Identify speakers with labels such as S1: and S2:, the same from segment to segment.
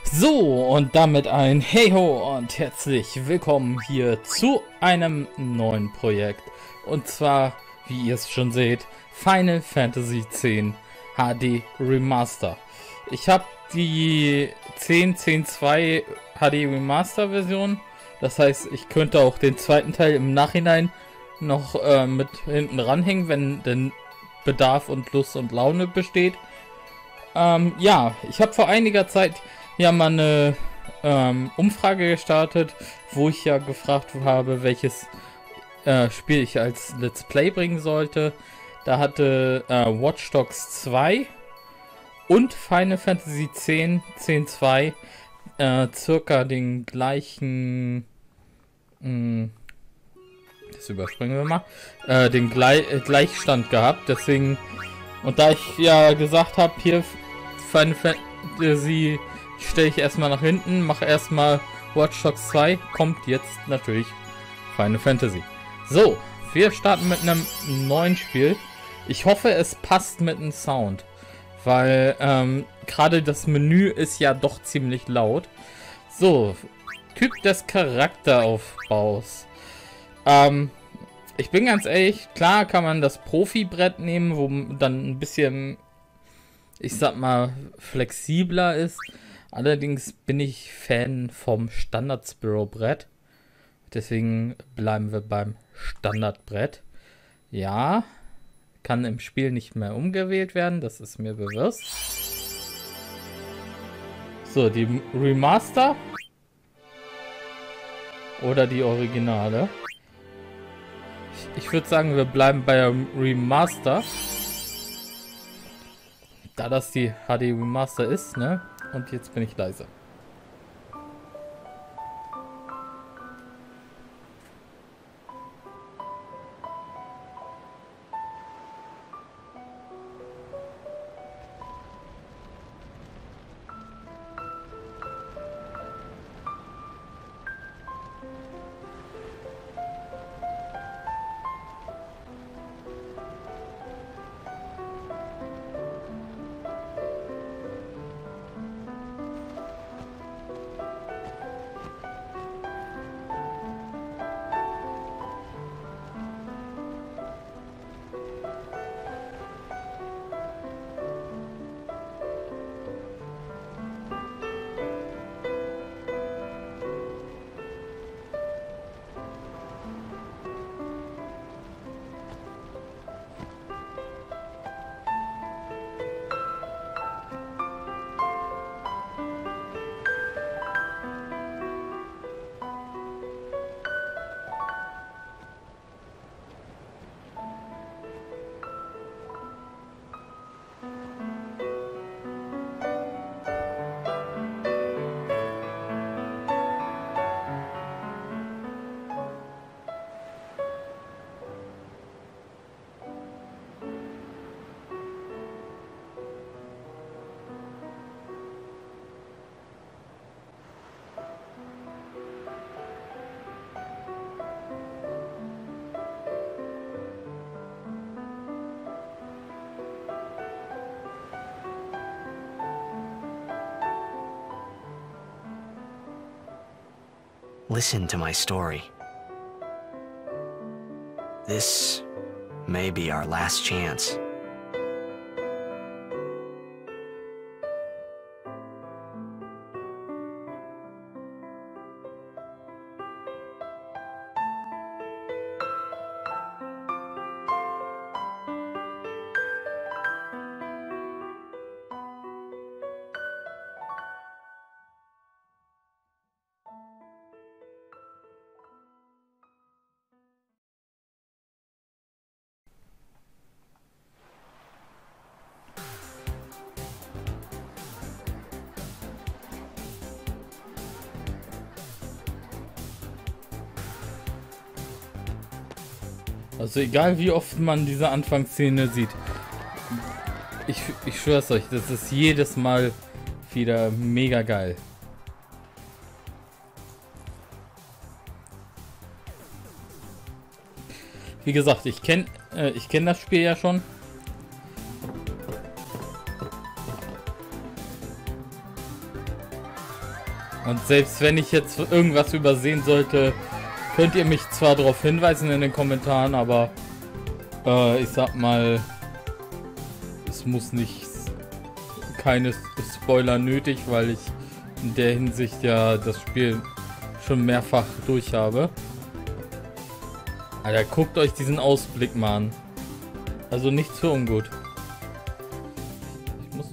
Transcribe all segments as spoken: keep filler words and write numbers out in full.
S1: So, und damit ein Hey ho und herzlich willkommen hier zu einem neuen Projekt. Und zwar, wie ihr es schon seht, Final Fantasy X H D Remaster. Ich habe die zehn Punkt zehn Punkt zwei H D Remaster Version. Das heißt, ich könnte auch den zweiten Teil im Nachhinein noch äh, mit hinten ranhängen, wenn denn Bedarf und Lust und Laune besteht. Ähm, ja, ich habe vor einiger Zeit ja mal eine ähm, Umfrage gestartet, wo ich ja gefragt habe, welches äh, Spiel ich als Let's Play bringen sollte. Da hatte äh, Watch Dogs zwei und Final Fantasy X, zehn Punkt zwei äh, circa den gleichen, mh, das überspringen wir mal, äh, den Gle äh, Gleichstand gehabt. Deswegen, und da ich ja gesagt habe, hier Final Fantasy stelle ich erstmal nach hinten, mache erstmal Watch Dogs zwei, kommt jetzt natürlich Final Fantasy. So, wir starten mit einem neuen Spiel. Ich hoffe, es passt mit dem Sound, weil ähm, gerade das Menü ist ja doch ziemlich laut. So, Typ des Charakteraufbaus. Ähm, ich bin ganz ehrlich, klar kann man das Profi-Brett nehmen, wo dann ein bisschen, ich sag mal, flexibler ist. Allerdings bin ich Fan vom Standard-Spyro-Brett. Deswegen bleiben wir beim Standardbrett. Ja, kann im Spiel nicht mehr umgewählt werden, das ist mir bewusst. So, die Remaster oder die Originale. Ich, ich würde sagen, wir bleiben bei der Remaster. Da das die H D Remaster ist, ne? Und jetzt bin ich leise.
S2: Listen to my story. This may be our last chance.
S1: Also egal wie oft man diese Anfangsszene sieht. Ich, ich schwör's euch, das ist jedes Mal wieder mega geil. Wie gesagt, ich kenne äh, ich kenn das Spiel ja schon. Und selbst wenn ich jetzt irgendwas übersehen sollte, könnt ihr mich zwar darauf hinweisen in den Kommentaren, aber äh, ich sag mal, es muss nicht keine Spoiler nötig, weil ich in der Hinsicht ja das Spiel schon mehrfach durch habe. Alter, guckt euch diesen Ausblick mal an. Also nichts für ungut. Ich muss...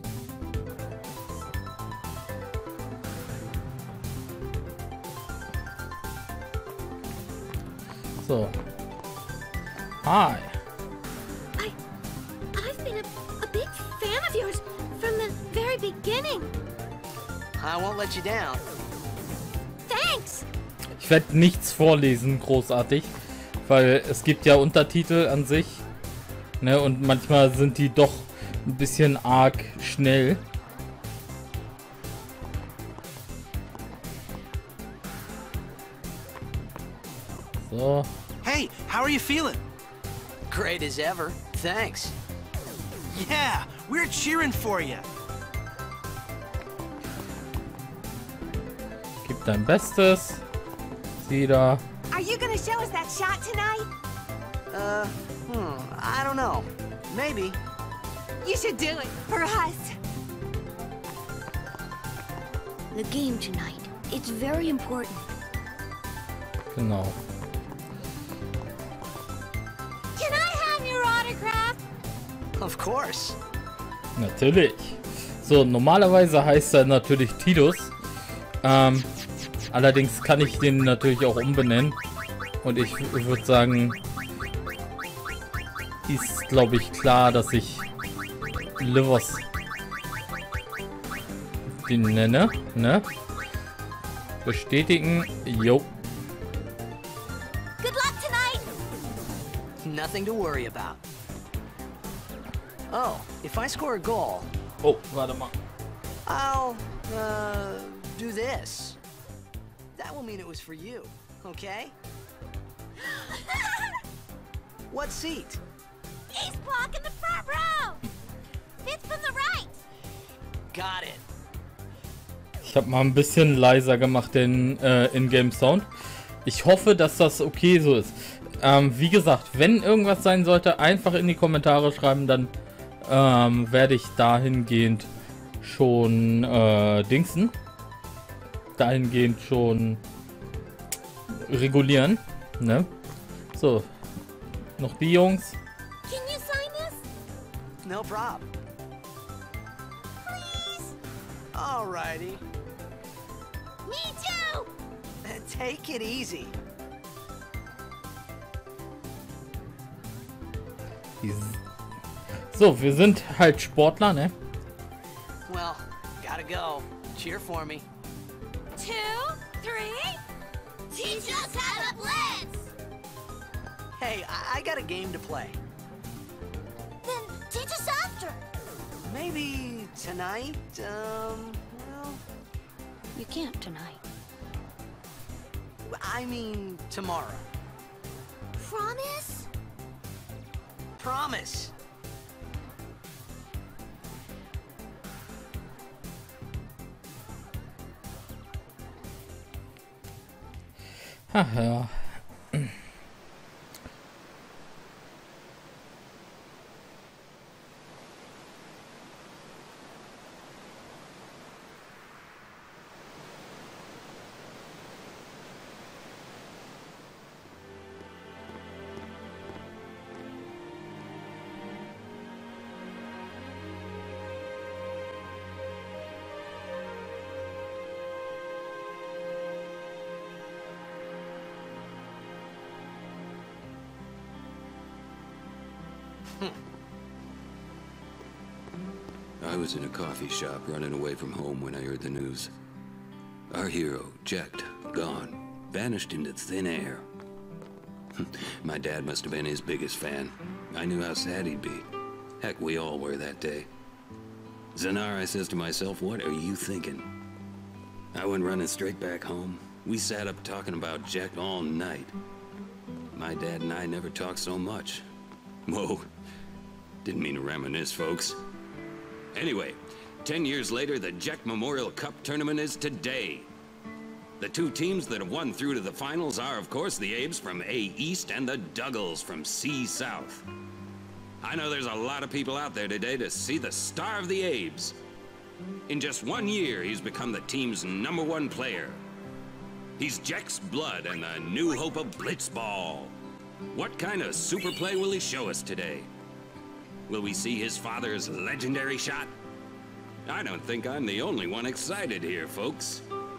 S1: So. Hi.
S3: I, I've been a, a big fan of yours from the very beginning.
S2: I won't let you down.
S3: Thanks.
S1: Ich werde nichts vorlesen, großartig, weil es gibt ja Untertitel an sich, ne, und manchmal sind die doch ein bisschen arg schnell. So.
S4: Hey, how are you feeling?
S2: Great as ever. Thanks.
S4: Yeah, we're cheering for you.
S1: Gib dein Bestes. Sieh da.
S3: Are you gonna show us that shot tonight?
S2: Uh, hmm, I don't know. Maybe.
S3: You should do it for us. The game tonight. It's very important.
S1: Genau.
S3: Can I have your autograph?
S2: Of course.
S1: Natürlich. So, normalerweise heißt er natürlich Tidus. Ähm, allerdings kann ich den natürlich auch umbenennen. Und ich, ich würde sagen, ist, glaube ich, klar, dass ich Livers den nenne, ne? Bestätigen. Jo.
S3: Good luck tonight.
S2: Nothing to worry about. Oh, if I score a goal,
S1: Oh, warte mal.
S2: I'll, uh, do this. That will mean it was for you, okay? What seat?
S3: Ace block in the front row. Fifth from the right.
S2: Got it.
S1: Ich habe mal ein bisschen leiser gemacht den äh, In-Game-Sound. Ich hoffe, dass das okay so ist. Ähm, wie gesagt, wenn irgendwas sein sollte, einfach in die Kommentare schreiben, dann ähm, werde ich dahingehend schon äh, dingsen. Dahingehend schon regulieren. Ne? So. Noch die Jungs.
S3: Can you sign this?
S2: No problem.
S3: Please.
S2: Alrighty.
S3: Me too.
S2: Take it easy.
S1: So, wir sind halt Sportler, ne?
S2: Well, gotta go. Cheer for me.
S3: Two, three. Teach us how to blitz.
S2: Hey, I, I got a game to play.
S3: Then teach us after.
S2: Maybe tonight, um, well,
S3: You can't tonight.
S2: I mean tomorrow.
S3: Promise?
S2: Promise.
S1: Ach ja.
S5: I was in a coffee shop running away from home when I heard the news. Our hero, Jecht, gone, vanished into thin air. My dad must have been his biggest fan. I knew how sad he'd be. Heck, we all were that day. Zanar, I says to myself, what are you thinking? I went running straight back home. We sat up talking about Jecht all night. My dad and I never talked so much. Whoa, didn't mean to reminisce, folks. Anyway, ten years later, the Jecht Memorial Cup tournament is today. The two teams that have won through to the finals are, of course, the Abes from A East and the Duggles from C South. I know there's a lot of people out there today to see the star of the Abes. In just one year, he's become the team's number one player. He's Jecht's blood and the new hope of Blitzball. What kind of super play will he show us today? Will we see his father's legendary shot? I don't think I'm the only one excited here, folks.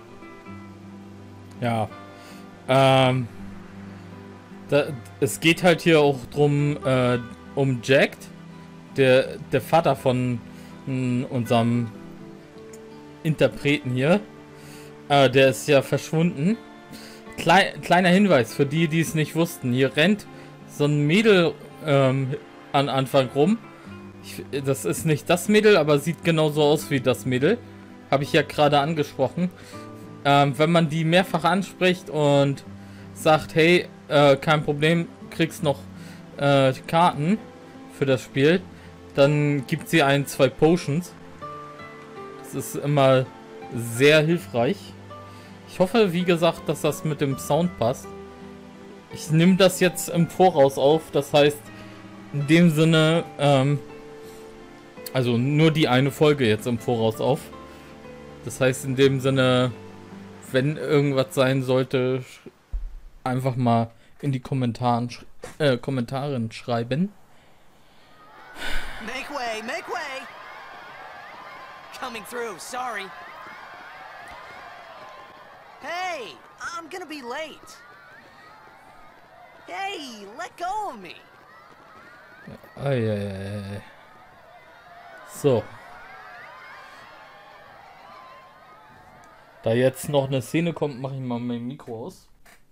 S1: Ja, ähm, da, es geht halt hier auch drum, äh, um Jecht, der, der Vater von mh, unserem Interpreten hier. Äh, der ist ja verschwunden. Klei kleiner Hinweis für die, die es nicht wussten. Hier rennt so ein Mädel ähm, an Anfang rum. Ich, das ist nicht das Mädel, aber sieht genauso aus wie das Mädel. Habe ich ja gerade angesprochen. Ähm, wenn man die mehrfach anspricht und sagt, hey, äh, kein Problem, kriegst noch äh, Karten für das Spiel, dann gibt sie ein, zwei Potions. Das ist immer sehr hilfreich. Ich hoffe, wie gesagt, dass das mit dem Sound passt. Ich nehme das jetzt im Voraus auf, das heißt, in dem Sinne, ähm, also nur die eine Folge jetzt im Voraus auf. Das heißt, in dem Sinne, wenn irgendwas sein sollte, einfach mal in die Kommentaren, äh, Kommentaren schreiben.
S2: Make way, make way! Coming through, sorry. Hey, I'm gonna be late. Hey, let go of me.
S1: Eieiei. So. Da jetzt noch eine Szene kommt, mache ich mal mein Mikro aus.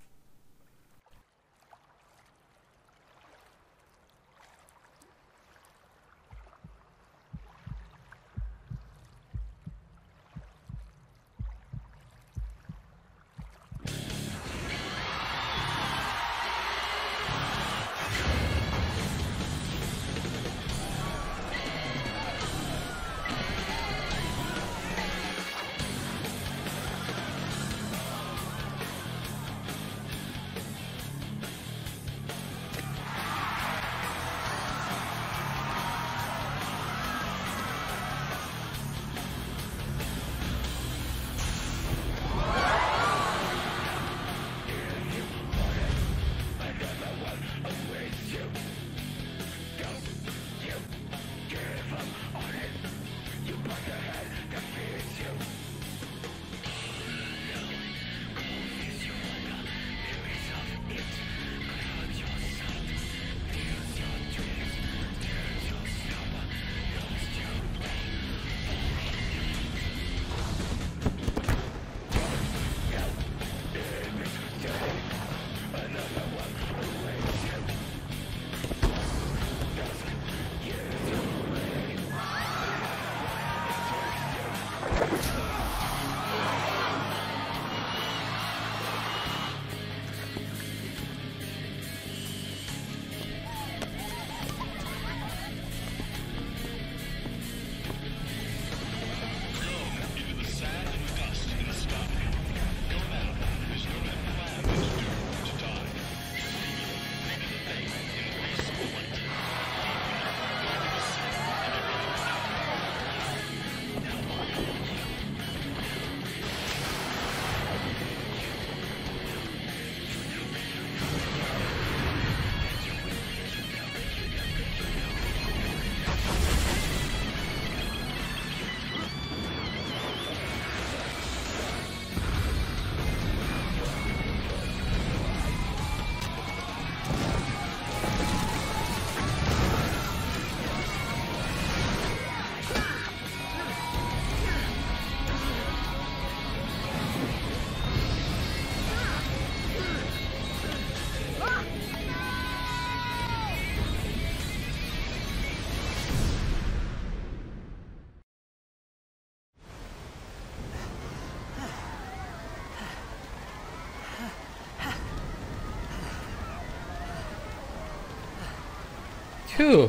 S1: Puh.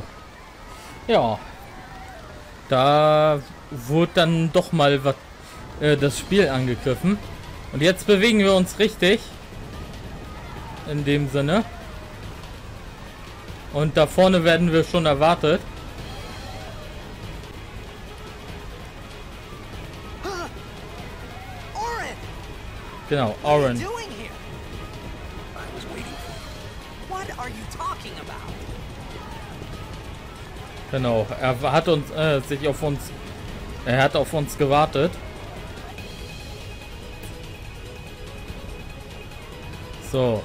S1: Ja. Da wurde dann doch mal was, äh, das Spiel angegriffen. Und jetzt bewegen wir uns richtig. In dem Sinne. Und da vorne werden wir schon erwartet.
S2: Orin!
S1: Genau,
S2: What are
S1: Orin.
S2: you doing here?
S5: I was waiting for
S2: What are you talking about?
S1: Genau, er hat uns äh, sich auf uns, er hat auf uns gewartet. So.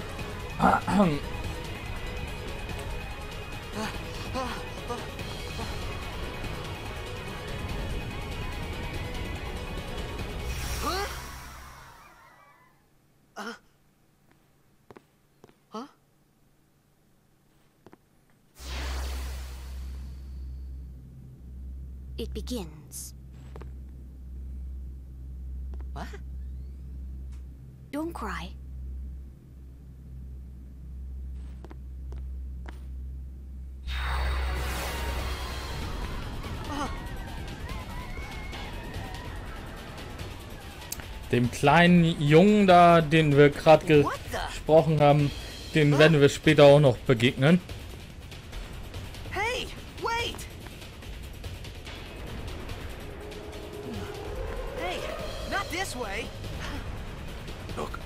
S3: It begins.
S2: What?
S3: Don't cry.
S1: Dem kleinen Jungen da, den wir gerade
S2: What the?
S1: gesprochen haben, dem werden wir später auch noch begegnen.
S2: Hey, wait! Hey, not this way.
S5: Look.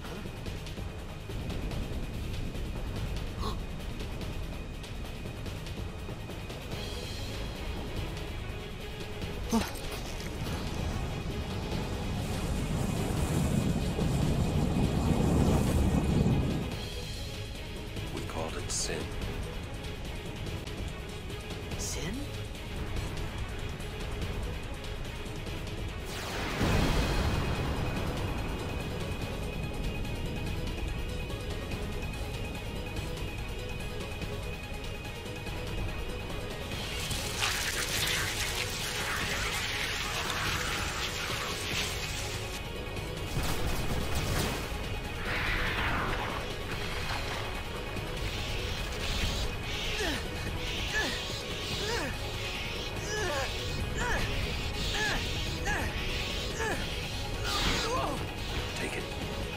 S5: We called it sin.
S2: Sin?
S5: Take it.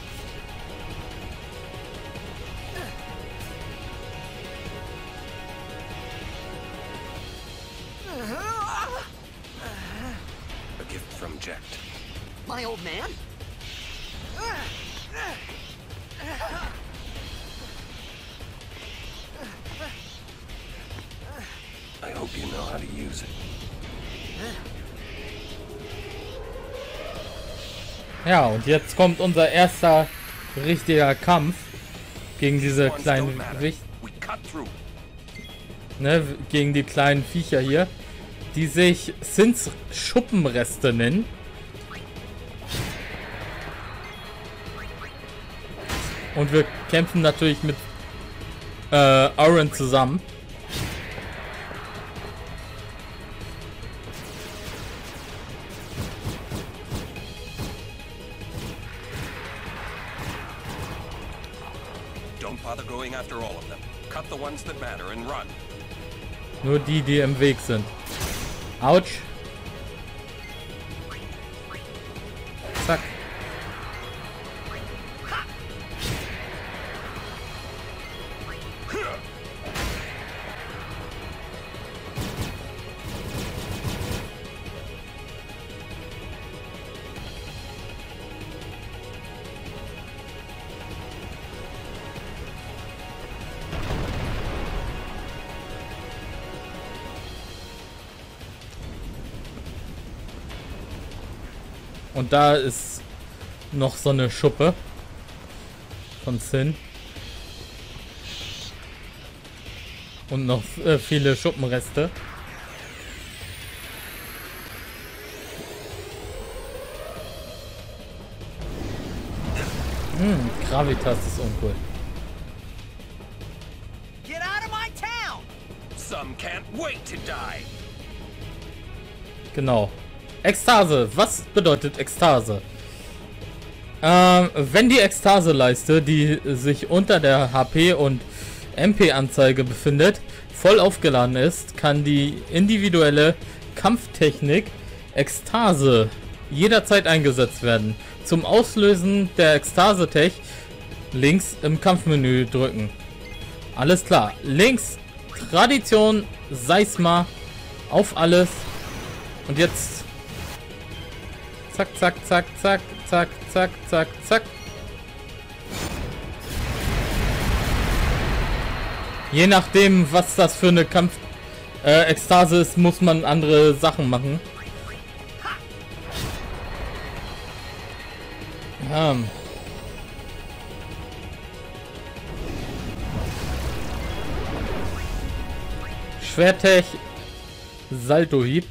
S5: A gift from Jecht.
S2: My old man?
S5: I hope you know how to use it.
S1: Ja, und jetzt kommt unser erster richtiger Kampf gegen diese kleinen Wicht,
S5: We cut through.
S1: ne, gegen die kleinen Viecher hier, die sich Sins Schuppenreste nennen. Und wir kämpfen natürlich mit äh, Orin zusammen.
S5: Don't bother going after all of them. Cut the ones that matter and run.
S1: Nur die, die im Weg sind. Autsch. Zack. Und da ist noch so eine Schuppe von Sin. Und noch äh, viele Schuppenreste. Hm, Gravitas ist uncool.
S2: Get out of my town!
S5: Some can't wait to die.
S1: Genau. Ekstase. Was bedeutet Ekstase? Ähm, wenn die Ekstase-Leiste, die sich unter der H P- und M P-Anzeige befindet, voll aufgeladen ist, kann die individuelle Kampftechnik Ekstase jederzeit eingesetzt werden. Zum Auslösen der Ekstase-Tech links im Kampfmenü drücken. Alles klar. Links Tradition, Seisma, auf alles. Und jetzt zack, zack, zack, zack, zack, zack, zack, zack. Je nachdem, was das für eine Kampf äh, Ekstase ist, muss man andere Sachen machen. Ja. Schwertech, Saltohieb.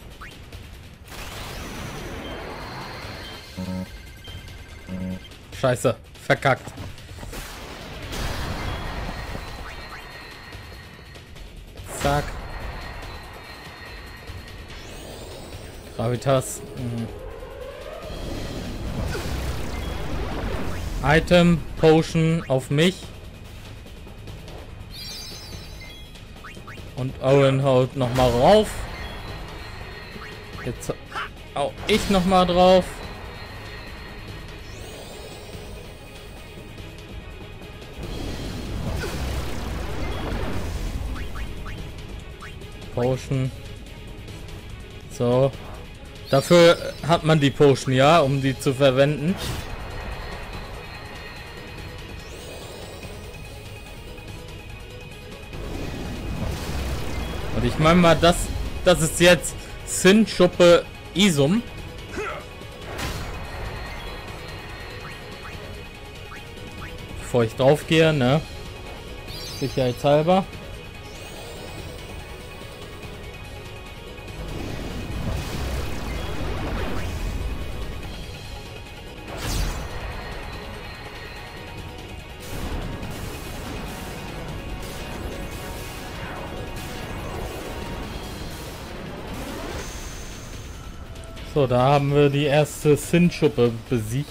S1: Scheiße, verkackt. Zack. Gravitas. Mhm. Item, Potion auf mich. Und Owen haut nochmal rauf. Jetzt hau ich nochmal drauf. Potion. So. Dafür hat man die Potion, ja, um die zu verwenden. Und ich meine mal, das, das ist jetzt Sinschuppe Isum. Bevor ich drauf gehe, ne? Sicherheitshalber. So, da haben wir die erste Sinschuppe besiegt.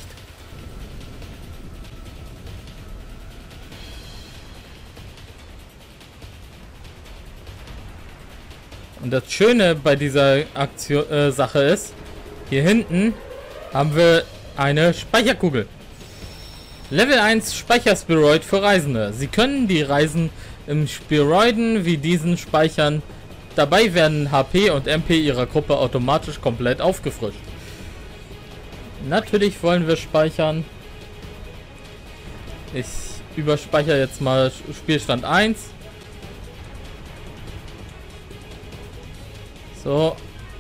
S1: Und das Schöne bei dieser Aktion, äh, Sache ist, hier hinten haben wir eine Speicherkugel. Level eins Speicherspheroid für Reisende. Sie können die Reisen im Spheroiden wie diesen speichern. Dabei werden H P und M P ihrer Gruppe automatisch komplett aufgefrischt. Natürlich wollen wir speichern. Ich überspeichere jetzt mal Spielstand eins. So.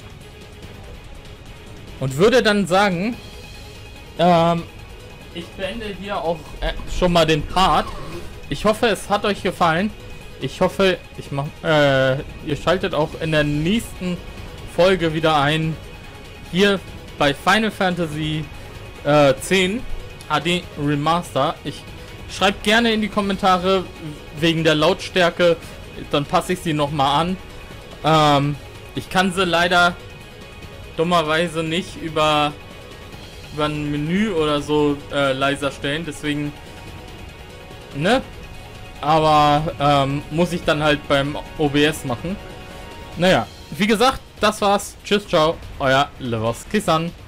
S1: Und würde dann sagen, ähm, ich beende hier auch äh, schon mal den Part. Ich hoffe, es hat euch gefallen. Ich hoffe, ich mach, äh, ihr schaltet auch in der nächsten Folge wieder ein. Hier bei Final Fantasy äh, zehn H D Remaster. Ich schreibe gerne in die Kommentare wegen der Lautstärke. Dann passe ich sie nochmal an. Ähm, ich kann sie leider dummerweise nicht über, über ein Menü oder so äh, leiser stellen. Deswegen, ne? Aber ähm, muss ich dann halt beim O B S machen. Naja, wie gesagt, das war's. Tschüss, ciao, euer Lewowski-san.